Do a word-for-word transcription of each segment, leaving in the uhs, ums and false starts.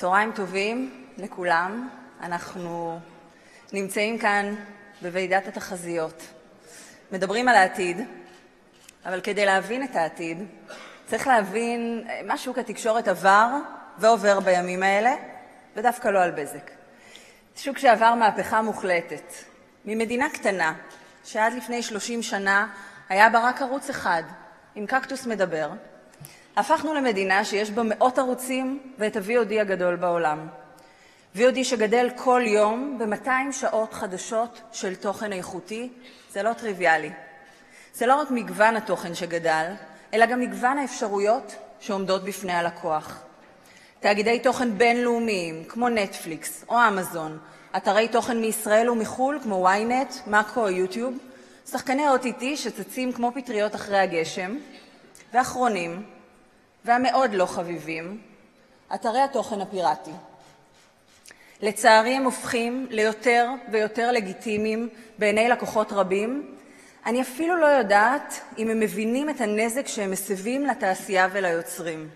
צהריים טובים לכולם. אנחנו נמצאים כאן בוועידת התחזיות. מדברים על העתיד, אבל כדי להבין את העתיד, צריך להבין מה שוק התקשורת עבר ועובר בימים האלה, ודווקא לא על בזק. שוק שעבר מהפכה מוחלטת. ממדינה קטנה, שעד לפני שלושים שנה היה בה רק ערוץ אחד, עם קקטוס מדבר, הפכנו למדינה שיש בה מאות ערוצים ואת ה-וי או די הגדול בעולם. וי או די שגדל כל יום ב-מאתיים שעות חדשות של תוכן איכותי, זה לא טריוויאלי. זה לא רק מגוון התוכן שגדל, אלא גם מגוון האפשרויות שעומדות בפני הלקוח. תאגידי תוכן בינלאומיים כמו נטפליקס או אמזון, אתרי תוכן מישראל ומחול כמו וויינט, מאקו או יוטיוב, שחקני או טי טי שצצים כמו פטריות אחרי הגשם, ואחרונים, והמאוד לא חביבים, אתרי התוכן הפיראטי. לצערי הם הופכים ליותר ויותר לגיטימיים בעיני לקוחות רבים. אני אפילו לא יודעת אם הם מבינים את הנזק שהם מסבים לתעשייה וליוצרים.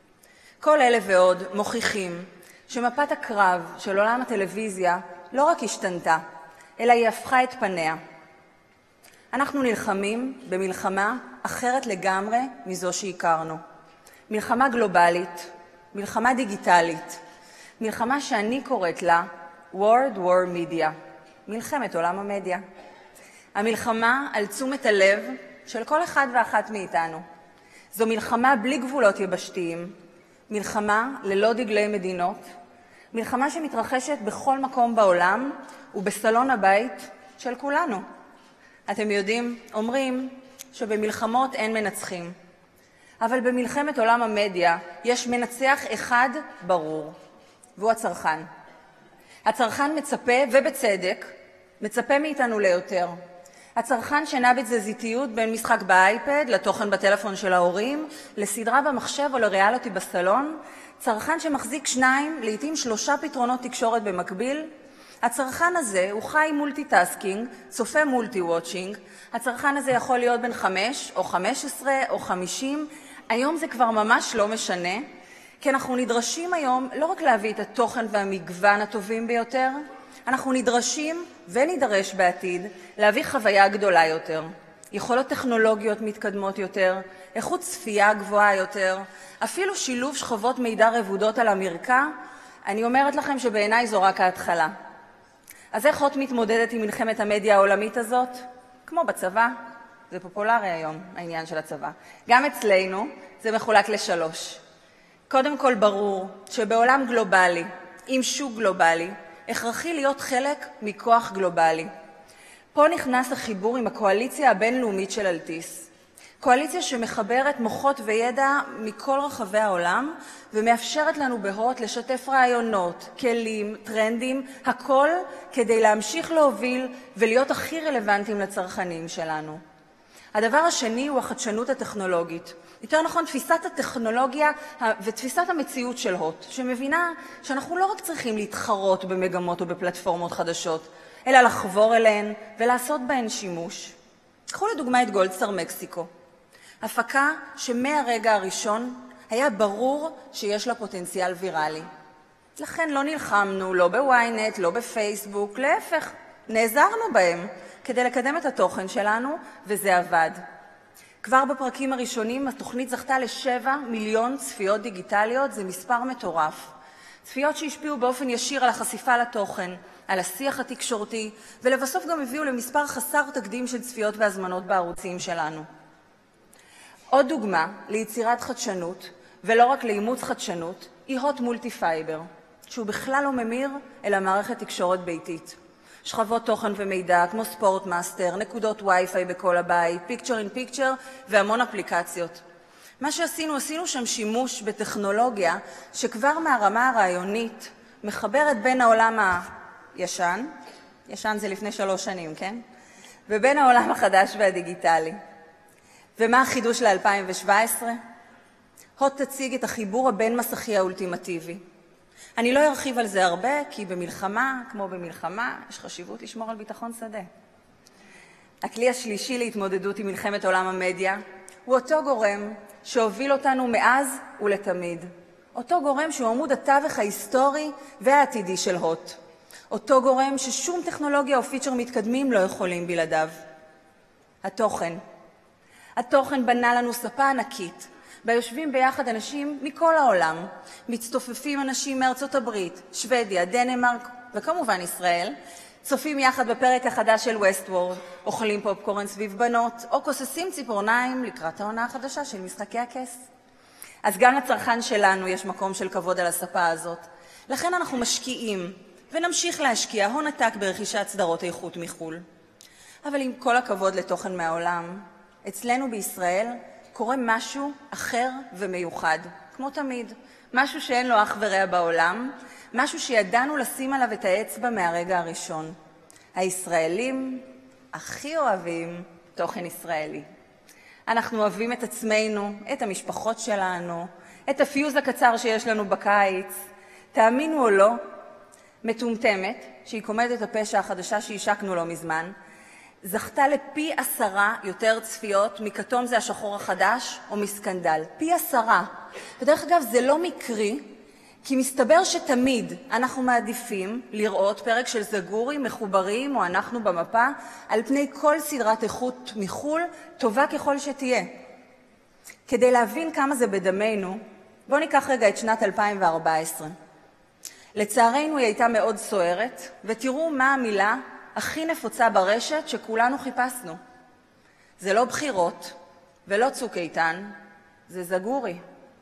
כל אלה ועוד מוכיחים שמפת הקרב של עולם הטלוויזיה לא רק השתנתה, אלא היא הפכה את פניה. אנחנו נלחמים במלחמה אחרת לגמרי מזו שהכרנו. מלחמה גלובלית, מלחמה דיגיטלית, מלחמה שאני קוראת לה World War Media, מלחמת עולם המדיה. המלחמה על תשומת הלב של כל אחד ואחת מאיתנו. זו מלחמה בלי גבולות יבשתיים, מלחמה ללא דגלי מדינות, מלחמה שמתרחשת בכל מקום בעולם ובסלון הבית של כולנו. אתם יודעים, אומרים שבמלחמות אין מנצחים. אבל במלחמת עולם המדיה יש מנצח אחד ברור, והוא הצרכן. הצרכן מצפה, ובצדק, מצפה מאיתנו ליותר. הצרכן שנע בתזזיתיות בין משחק באייפד לתוכן בטלפון של ההורים, לסדרה במחשב או לריאליטי בסלון, צרכן שמחזיק שניים, לעתים שלושה פתרונות תקשורת במקביל. הצרכן הזה הוא חי מולטי-טסקינג, צופה מולטי-וואצ'ינג. הצרכן הזה יכול להיות בין חמש או חמש עשרה או חמישים. היום זה כבר ממש לא משנה, כי אנחנו נדרשים היום לא רק להביא את התוכן והמגוון הטובים ביותר, אנחנו נדרשים ונידרש בעתיד להביא חוויה גדולה יותר, יכולות טכנולוגיות מתקדמות יותר, איכות צפייה גבוהה יותר, אפילו שילוב שכבות מידע רבודות על המרקע. אני אומרת לכם שבעיניי זו רק ההתחלה. אז איך עוד מתמודדת עם מלחמת המדיה העולמית הזאת? כמו בצבא, זה פופולרי היום, העניין של הצבא. גם אצלנו זה מחולק לשלוש. קודם כל ברור שבעולם גלובלי, עם שוק גלובלי, הכרחי להיות חלק מכוח גלובלי. פה נכנס החיבור עם הקואליציה הבינלאומית של אלטיס. קואליציה שמחברת מוחות וידע מכל רחבי העולם, ומאפשרת לנו בהוט לשתף רעיונות, כלים, טרנדים, הכל כדי להמשיך להוביל ולהיות הכי רלוונטיים לצרכנים שלנו. הדבר השני הוא החדשנות הטכנולוגית. יותר נכון, תפיסת הטכנולוגיה ותפיסת המציאות של הוט, שמבינה שאנחנו לא רק צריכים להתחרות במגמות או בפלטפורמות חדשות, אלא לחבור אליהן ולעשות בהן שימוש. קחו לדוגמה את גולדסטאר מקסיקו. הפקה שמהרגע הראשון היה ברור שיש לה פוטנציאל ויראלי. לכן לא נלחמנו, לא בוויינט, לא בפייסבוק, להפך, נעזרנו בהם כדי לקדם את התוכן שלנו, וזה עבד. כבר בפרקים הראשונים התוכנית זכתה לשבע מיליון צפיות דיגיטליות, זה מספר מטורף. צפיות שהשפיעו באופן ישיר על החשיפה לתוכן, על השיח התקשורתי, ולבסוף גם הביאו למספר חסר תקדים של צפיות והזמנות בערוצים שלנו. עוד דוגמה ליצירת חדשנות, ולא רק לאימוץ חדשנות, היא הוט מולטי פייבר, שהוא בכלל לא ממיר אלא מערכת תקשורת ביתית. שכבות תוכן ומידע כמו ספורט מאסטר, נקודות וי-פיי בכל הבית, פיקצ'ר אין פיקצ'ר והמון אפליקציות. מה שעשינו, עשינו שם שימוש בטכנולוגיה שכבר מהרמה הרעיונית מחברת בין העולם הישן, ישן זה לפני שלוש שנים, כן? ובין העולם החדש והדיגיטלי. ומה החידוש ל-אלפיים שבע עשרה? הוט תציג את החיבור הבין-מסכי האולטימטיבי. אני לא ארחיב על זה הרבה, כי במלחמה, כמו במלחמה, יש חשיבות לשמור על ביטחון שדה. הכלי השלישי להתמודדות עם מלחמת עולם המדיה הוא אותו גורם שהוביל אותנו מאז ולתמיד. אותו גורם שהוא עמוד התווך ההיסטורי והעתידי של הוט. אותו גורם ששום טכנולוגיה או פיצ'ר מתקדמים לא יכולים בלעדיו. התוכן. התוכן בנה לנו ספה ענקית, בה יושבים ביחד אנשים מכל העולם, מצטופפים אנשים מארצות הברית, שוודיה, דנמרק וכמובן ישראל, צופים יחד בפרק החדש של ווסטוורד, אוכלים פופקורן סביב בנות, או כוססים ציפורניים לקראת העונה החדשה של משחקי הכס. אז גם לצרכן שלנו יש מקום של כבוד על הספה הזאת. לכן אנחנו משקיעים, ונמשיך להשקיע הון עתק ברכישת סדרות איכות מחול. אבל עם כל הכבוד לתוכן מהעולם, אצלנו בישראל קורה משהו אחר ומיוחד, כמו תמיד. משהו שאין לו אח ורע בעולם, משהו שידענו לשים עליו את האצבע מהרגע הראשון. הישראלים הכי אוהבים תוכן ישראלי. אנחנו אוהבים את עצמנו, את המשפחות שלנו, את הפיוז הקצר שיש לנו בקיץ. תאמינו או לא, מטומטמת, שהיא קומדיית הפשע החדשה שהשקנו לא מזמן, זכתה לפי עשרה יותר צפיות מכתום זה השחור החדש או מסקנדל. פי עשרה. בדרך אגב, זה לא מקרי, כי מסתבר שתמיד אנחנו מעדיפים לראות פרק של זגורי, מחוברים או אנחנו במפה, על פני כל סדרת איכות מחול, טובה ככל שתהיה. כדי להבין כמה זה בדמנו, בואו ניקח רגע את שנת אלפיים וארבע עשרה. לצערנו היא הייתה מאוד סוערת, ותראו מה המילה הכי נפוצה ברשת שכולנו חיפשנו. זה לא בחירות ולא צוק איתן, זה זגורי.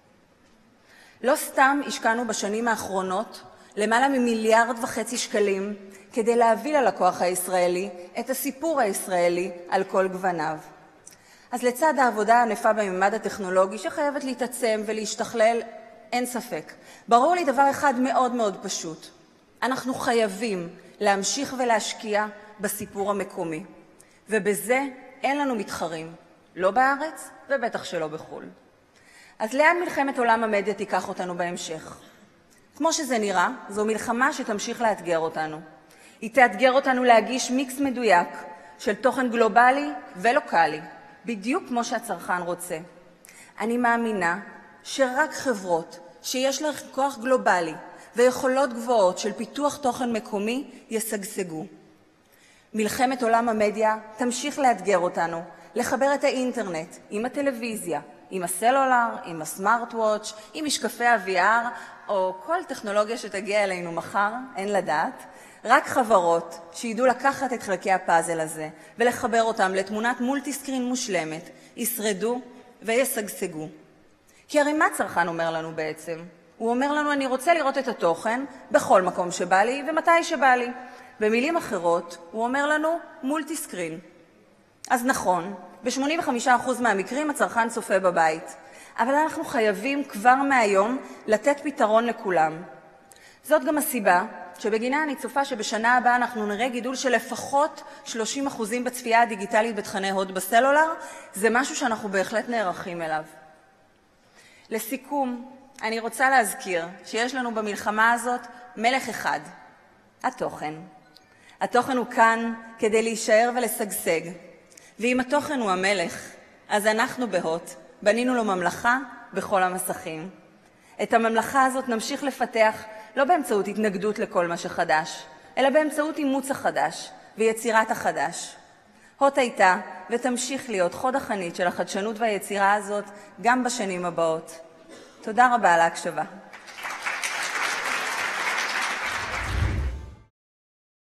לא סתם השקענו בשנים האחרונות למעלה ממיליארד וחצי שקלים כדי להביא ללקוח הישראלי את הסיפור הישראלי על כל גווניו. אז לצד העבודה הענפה בממד הטכנולוגי שחייבת להתעצם ולהשתכלל, אין ספק. ברור לי דבר אחד מאוד מאוד פשוט. אנחנו חייבים להמשיך ולהשקיע בסיפור המקומי. ובזה אין לנו מתחרים, לא בארץ ובטח שלא בחו"ל. אז לאן מלחמת עולם המדיה תיקח אותנו בהמשך? כמו שזה נראה, זו מלחמה שתמשיך לאתגר אותנו. היא תאתגר אותנו להגיש מיקס מדויק של תוכן גלובלי ולוקלי, בדיוק כמו שהצרכן רוצה. אני מאמינה שרק חברות שיש להן כוח גלובלי ויכולות גבוהות של פיתוח תוכן מקומי ישגשגו. מלחמת עולם המדיה תמשיך לאתגר אותנו, לחבר את האינטרנט עם הטלוויזיה, עם הסלולר, עם הסמארט וואץ', עם משקפי ה-וי אר, או כל טכנולוגיה שתגיע אלינו מחר, אין לדעת, רק חברות שידעו לקחת את חלקי הפאזל הזה ולחבר אותם לתמונת מולטי-סקרין מושלמת, ישרדו וישגשגו. כי הרי מה צרכן אומר לנו בעצם? הוא אומר לנו, אני רוצה לראות את התוכן בכל מקום שבא לי ומתי שבא לי. במילים אחרות, הוא אומר לנו מולטי-סקרין. אז נכון, ב-שמונים וחמישה אחוז מהמקרים הצרכן צופה בבית, אבל אנחנו חייבים כבר מהיום לתת פתרון לכולם. זאת גם הסיבה שבגינה אני צופה שבשנה הבאה אנחנו נראה גידול של לפחות שלושים אחוזים בצפייה הדיגיטלית בתכני הוט בסלולר. זה משהו שאנחנו בהחלט נערכים אליו. לסיכום, אני רוצה להזכיר שיש לנו במלחמה הזאת מלך אחד, התוכן. התוכן הוא כאן כדי להישאר ולשגשג. ואם התוכן הוא המלך, אז אנחנו בהוט בנינו לו ממלכה בכל המסכים. את הממלכה הזאת נמשיך לפתח לא באמצעות התנגדות לכל מה שחדש, אלא באמצעות אימוץ החדש ויצירת החדש. הוט הייתה ותמשיך להיות חוד החנית של החדשנות והיצירה הזאת גם בשנים הבאות. תודה רבה על ההקשבה.